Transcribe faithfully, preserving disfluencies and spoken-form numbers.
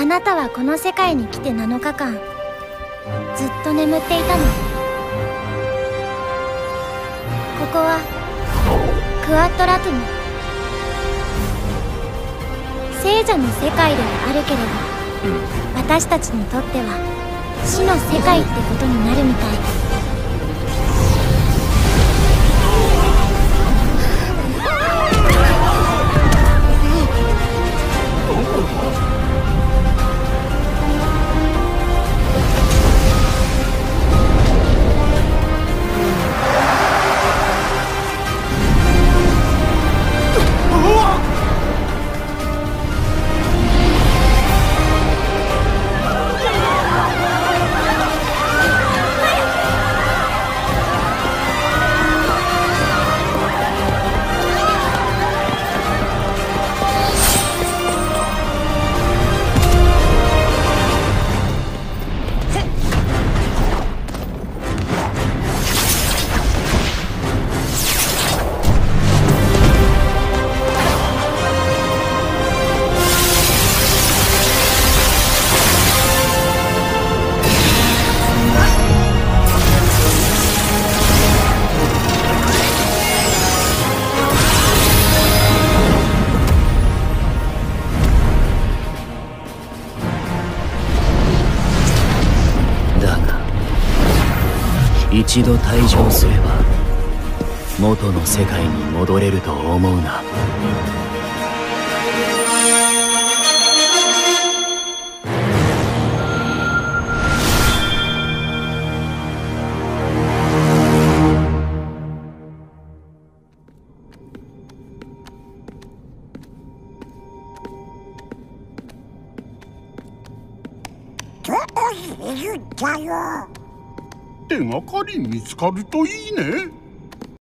なたはこの世界に来てなのかかんずっと眠っていたの。ここはクワッドラトゥム、聖者の世界ではあるけれど、私たちにとっては死の世界ってことになるみたい。 一度退場すれば元の世界に戻れると思うな。 どこにいるんだよ。 手がかり見つかるといいね。